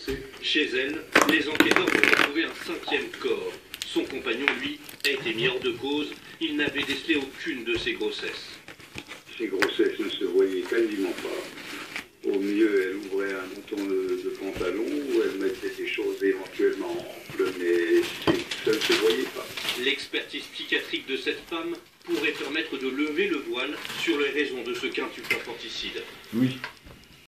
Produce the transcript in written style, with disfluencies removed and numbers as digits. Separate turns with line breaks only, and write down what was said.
Chez elle, les enquêteurs ont retrouvé un 5e corps. Son compagnon, lui, a été mis hors de cause. Il n'avait décelé aucune de ses grossesses.
Ces grossesses ne se voyaient quasiment pas. Au mieux, elle ouvrait un bouton de pantalon ou elle mettait des choses éventuellement amples, mais ça ne se voyait pas.
L'expertise psychiatrique de cette femme pourrait permettre de lever le voile sur les raisons de ce quintuple infanticide.
Oui.